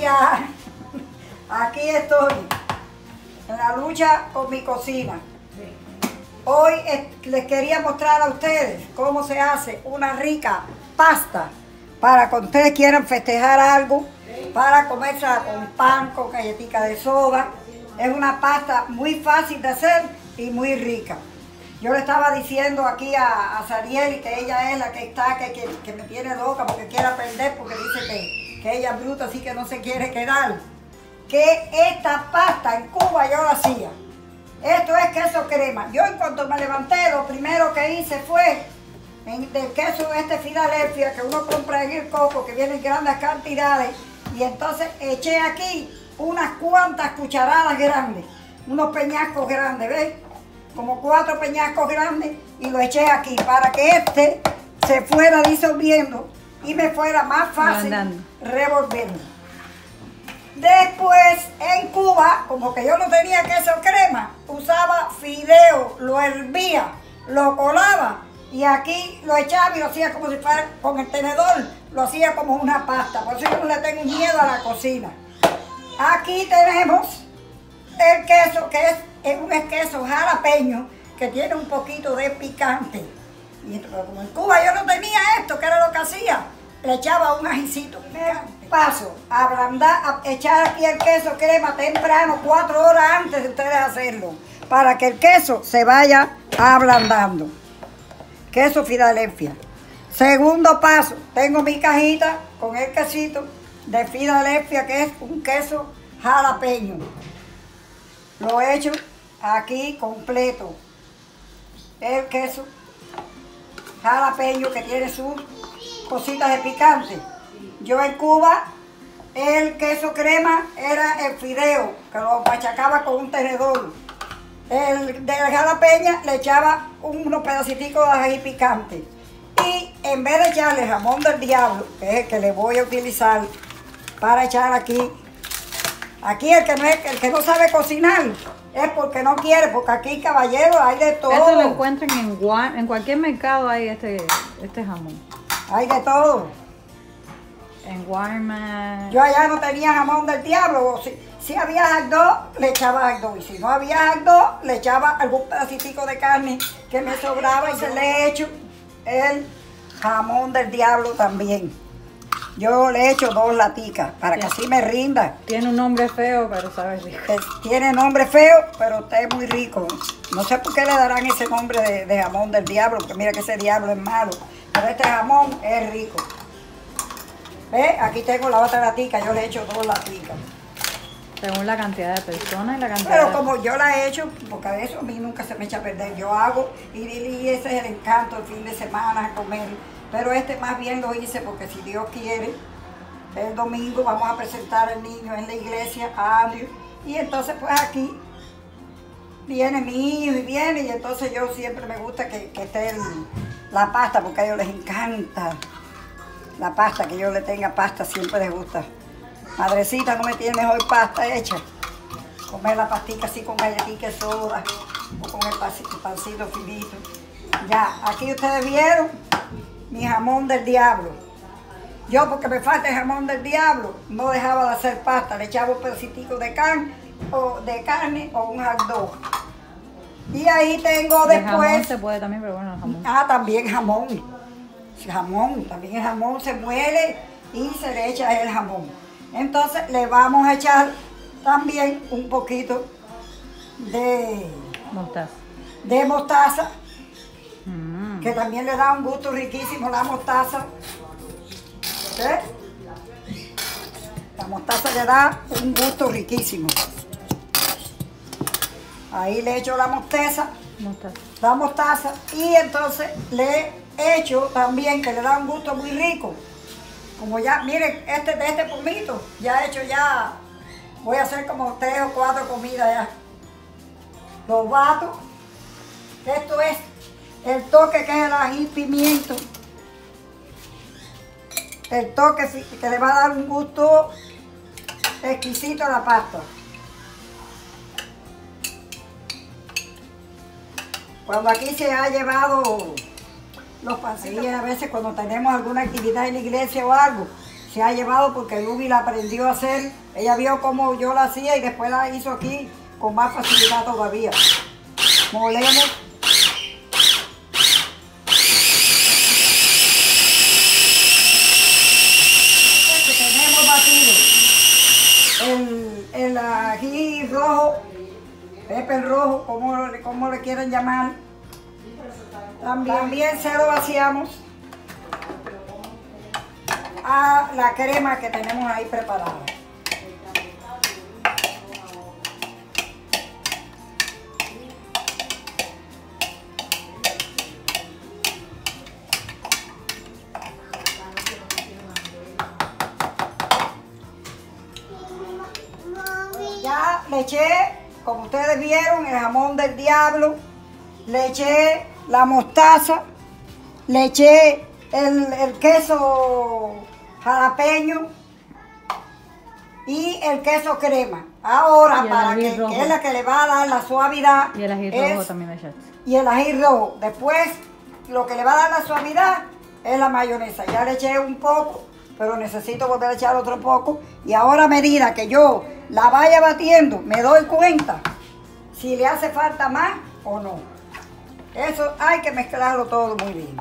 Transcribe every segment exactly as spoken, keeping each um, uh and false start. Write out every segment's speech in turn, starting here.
días. Aquí estoy, en la lucha con mi cocina. Hoy les quería mostrar a ustedes cómo se hace una rica pasta para cuando ustedes quieran festejar algo, para comerla con pan, con galletica de soda. Es una pasta muy fácil de hacer y muy rica. Yo le estaba diciendo aquí a, a Sarieli que ella es la que está, que, que, que me tiene loca porque quiere aprender, porque dice que, que ella es bruta, así que no se quiere quedar. Que esta pasta en Cuba yo la hacía. Esto es queso crema. Yo en cuanto me levanté, lo primero que hice fue en, del queso este Filadelfia que uno compra en el Coco, que viene en grandes cantidades, y entonces eché aquí unas cuantas cucharadas grandes, unos peñascos grandes, ¿ves? Como cuatro peñascos grandes, y lo eché aquí para que este se fuera disolviendo y me fuera más fácil revolverlo. Después en Cuba, como que yo no tenía queso crema, usaba fideo, lo hervía, lo colaba y aquí lo echaba y lo hacía como si fuera con el tenedor, lo hacía como una pasta. Por eso yo no le tengo miedo a la cocina. Aquí tenemos el queso, que es, es un queso jalapeño que tiene un poquito de picante. Y como en Cuba yo no tenía esto, que era lo que hacía, le echaba un ajicito picante. Paso a ablandar, a echar aquí el queso crema temprano, cuatro horas antes de ustedes hacerlo, para que el queso se vaya ablandando. Queso Filadelfia. Segundo paso, tengo mi cajita con el quesito de Filadelfia, que es un queso jalapeño. Lo he hecho aquí completo. El queso jalapeño que tiene sus cositas de picante. Yo en Cuba, el queso crema era el fideo, que lo machacaba con un tenedor. El de la jalapeña le echaba unos pedacitos de ají picante. Y en vez de echarle jamón del diablo, que es el que le voy a utilizar para echar aquí, aquí el que no, es, el que no sabe cocinar es porque no quiere, porque aquí, caballero, hay de todo. Esto lo encuentran en, en cualquier mercado, hay este, este jamón. Hay de todo. En Walmart. Yo allá no tenía jamón del diablo. Si, si había jardó, le echaba jardó. Y si no había jardó, le echaba algún pedacito de carne que me sobraba y se le echo el jamón del diablo también. Yo le echo dos laticas para que así me rinda. Tiene un nombre feo, pero sabe rico. Tiene nombre feo, pero está es muy rico. No sé por qué le darán ese nombre de, de jamón del diablo, porque mira que ese diablo es malo. Pero este jamón es rico. ¿Ves? Aquí tengo la otra latica, yo le he hecho dos laticas. Según la cantidad de personas y la cantidad Pero de... como yo la he hecho, porque a eso a mí nunca se me echa a perder. Yo hago y, y ese es el encanto el fin de semana, comer. Pero este más bien lo hice porque si Dios quiere, el domingo vamos a presentar al niño en la iglesia, a Andrew. Y entonces pues aquí viene mi hijo y viene, y entonces yo siempre me gusta que, que esté el, la pasta, porque a ellos les encanta. La pasta, que yo le tenga pasta, siempre les gusta. Madrecita, no me tienes hoy pasta hecha. Comer la pastica así con galletita de soda o con el pancito, pancito finito. Ya, aquí ustedes vieron mi jamón del diablo. Yo, porque me falta el jamón del diablo, no dejaba de hacer pasta. Le echaba un pedacito de carne o de carne o un hot dog. Y ahí tengo de después... jamón se puede también, pero bueno, el jamón. Ah, también jamón. Jamón, también el jamón se muele y se le echa el jamón. Entonces le vamos a echar también un poquito de mostaza, de mostaza mm. que también le da un gusto riquísimo la mostaza. ¿Ves? La mostaza le da un gusto riquísimo. Ahí le echo la mostaza, mostaza. la mostaza y entonces le hecho también, que le da un gusto muy rico. Como ya, miren, este de este pomito, ya he hecho ya, voy a hacer como tres o cuatro comidas ya. Los bato. Esto es el toque que es el ají pimiento. El toque que le va a dar un gusto exquisito a la pasta. Cuando aquí se ha llevado los pasillos, a veces cuando tenemos alguna actividad en la iglesia o algo, se ha llevado porque Luby la aprendió a hacer. Ella vio cómo yo la hacía y después la hizo aquí con más facilidad todavía. Molemos. Tenemos batido el, el ají rojo, pepper rojo, como, como le quieran llamar. También, también se lo vaciamos a la crema que tenemos ahí preparada. Ya le eché, como ustedes vieron, el jamón del diablo, le eché la mostaza, le eché el, el queso jalapeño y el queso crema. Ahora, para que, que es la que le va a dar la suavidad. Y el ají es, rojo también le echaste. Y el ají rojo. Después, lo que le va a dar la suavidad es la mayonesa. Ya le eché un poco, pero necesito volver a echar otro poco. Y ahora, a medida que yo la vaya batiendo, me doy cuenta si le hace falta más o no. Eso hay que mezclarlo todo muy bien.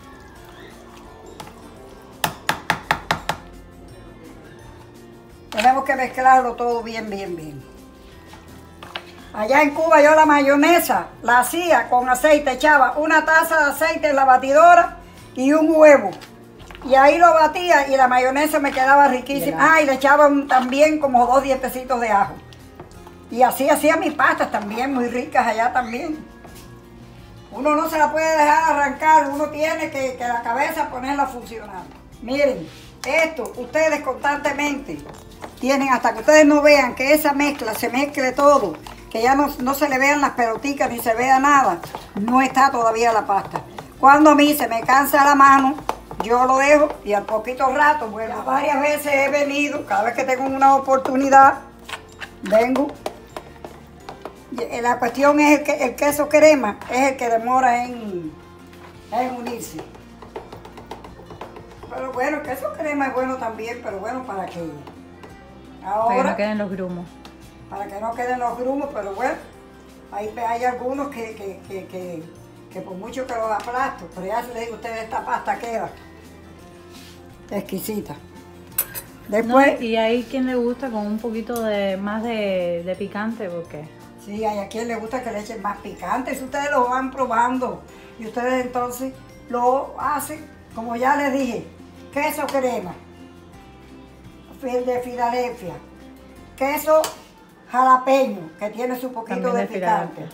Tenemos que mezclarlo todo bien, bien, bien. Allá en Cuba yo la mayonesa la hacía con aceite, echaba una taza de aceite en la batidora y un huevo. Y ahí lo batía y la mayonesa me quedaba riquísima. Ah, y le echaban también como dos dientecitos de ajo. Y así hacía mis pastas también, muy ricas allá también. Uno no se la puede dejar arrancar, uno tiene que, que la cabeza ponerla a funcionar. Miren, esto ustedes constantemente tienen, hasta que ustedes no vean que esa mezcla se mezcle todo, que ya no, no se le vean las pelotitas ni se vea nada, no está todavía la pasta. Cuando a mí se me cansa la mano, yo lo dejo y al poquito rato, bueno, varias veces he venido, cada vez que tengo una oportunidad, vengo. La cuestión es el, que, el queso crema, es el que demora en, en unirse. Pero bueno, el queso crema es bueno también, pero bueno, para que ahora... Para que no queden los grumos. Para que no queden los grumos, pero bueno, hay, hay algunos que, que, que, que, que por mucho que los aplasto, pero ya les digo a ustedes, esta pasta queda exquisita. Después... No, y hay quien le gusta con un poquito de más de, de picante, porque... Sí, hay a quien le gusta que le echen más picante. Si ustedes lo van probando y ustedes entonces lo hacen, como ya les dije, queso crema de Filadelfia, queso jalapeño, que tiene su poquito de, de picante,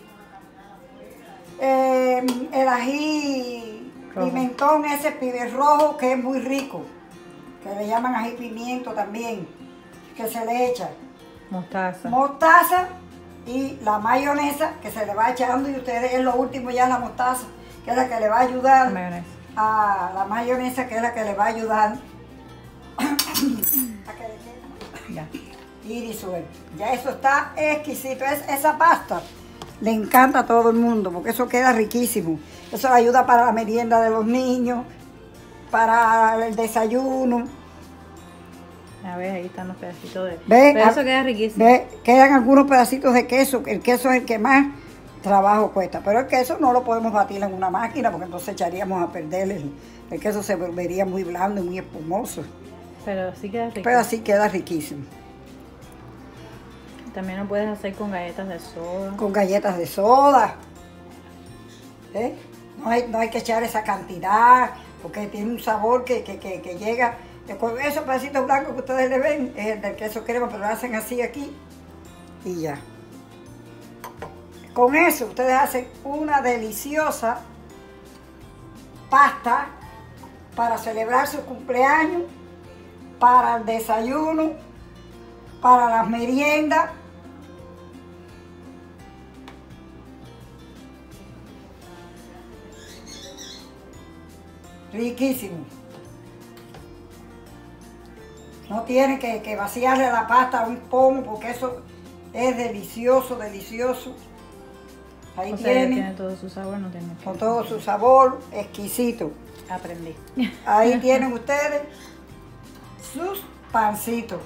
eh, el ají rojo. Pimentón, ese pibe rojo, que es muy rico, que le llaman ají pimiento también, que se le echa mostaza. Mostaza. Y la mayonesa que se le va echando y ustedes es lo último ya la mostaza, que es la que le va a ayudar la a la mayonesa, que es la que le va a ayudar a que le quede ya. Y disuelve. Ya eso está exquisito. Es, esa pasta le encanta a todo el mundo porque eso queda riquísimo. Eso ayuda para la merienda de los niños, para el desayuno. A ver, ahí están los pedacitos de... ¿Ve? Pero eso queda riquísimo. ¿Ve? Quedan algunos pedacitos de queso. El queso es el que más trabajo cuesta. Pero el queso no lo podemos batir en una máquina porque entonces echaríamos a perder. El, el queso se volvería muy blando y muy espumoso. Pero así queda rico. Pero así queda riquísimo. También lo puedes hacer con galletas de soda. Con galletas de soda. ¿Eh? No hay, no hay que echar esa cantidad porque tiene un sabor que, que, que, que llega... Con esos pedacitos blancos que ustedes le ven, es el del queso crema, pero lo hacen así aquí y ya. Con eso ustedes hacen una deliciosa pasta para celebrar su cumpleaños, para el desayuno, para las meriendas. Riquísimo. No tiene que, que vaciarle la pasta a un pomo porque eso es delicioso, delicioso. Ahí o sea, tiene, tiene todo su sabor, no tiene que... con todo su sabor, exquisito. Aprendí. Ahí tienen ustedes sus pancitos.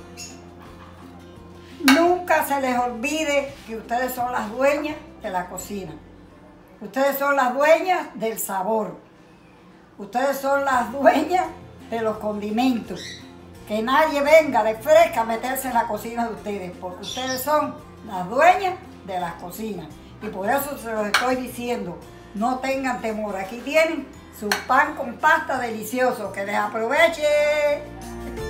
Nunca se les olvide que ustedes son las dueñas de la cocina. Ustedes son las dueñas del sabor. Ustedes son las dueñas de los condimentos. Que nadie venga de fresca a meterse en la cocina de ustedes, porque ustedes son las dueñas de las cocinas. Y por eso se los estoy diciendo, no tengan temor. Aquí tienen su pan con pasta delicioso. Que les aproveche.